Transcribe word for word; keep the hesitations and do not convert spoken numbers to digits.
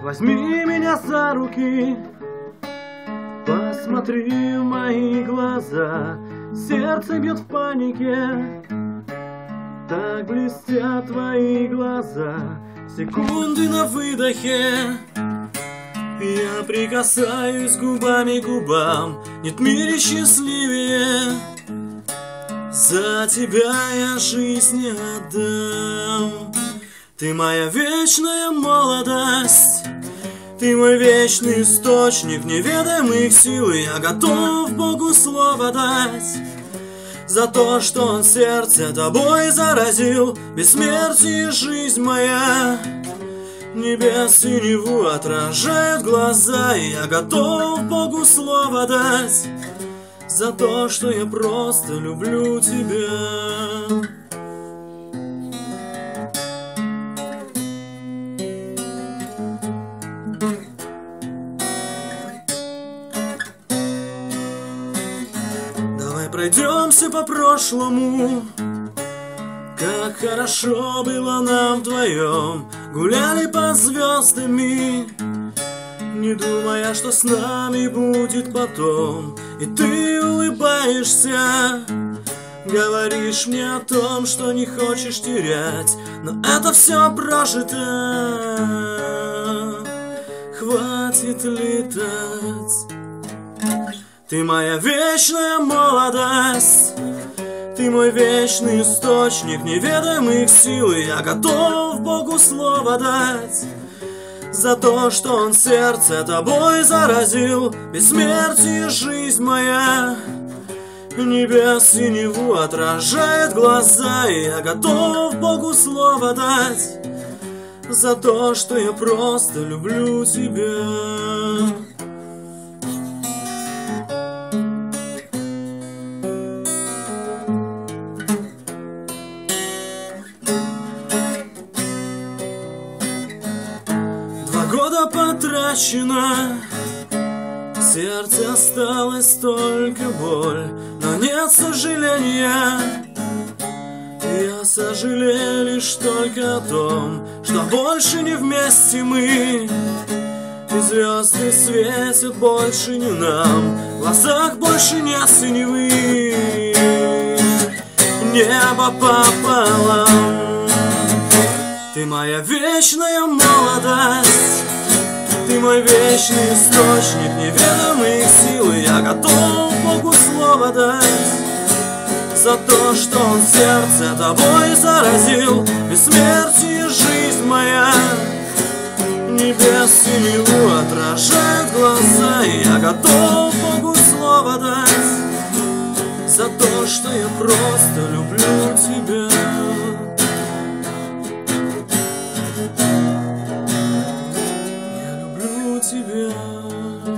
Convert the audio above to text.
возьми меня за руки, посмотри в мои глаза. Сердце бьет в панике, так блестят твои глаза. Секунды на выдохе, я прикасаюсь губами к губам. Нет в мире счастливее, за тебя я жизнь не отдам. Ты моя вечная молодость, ты мой вечный источник неведомых сил. И я готов Богу слово дать за то, что Он сердце тобой заразил. Бессмертие жизнь моя, небес синеву отражают глаза. И я готов Богу слово дать за то, что я просто люблю тебя. Давай пройдемся по прошлому, как хорошо было нам вдвоем. Гуляли под звездами, не думая, что с нами будет потом. И ты улыбаешься, говоришь мне о том, что не хочешь терять. Но это все прожито, хватит летать. Ты моя вечная молодость, ты мой вечный источник неведомых сил. И я готов Богу слово дать за то, что Он сердце тобой заразил. Бессмертие жизнь моя, небес синеву отражает глаза. И я готов Богу слово дать за то, что я просто люблю тебя. Года потрачено, в сердце осталась только боль, но нет сожаления. Я сожалею лишь только о том, что больше не вместе мы. И звезды светят больше не нам, в глазах больше нет синевы. Небо пополам. Ты моя вечная молодость, ты мой вечный источник неведомых сил. И я готов Богу слово дать за то, что Он сердце тобой заразил. Бессмертие жизнь моя, небес синеву отражают глаза. И я готов Богу слово дать за то, что я просто люблю тебя. Я люблю тебя.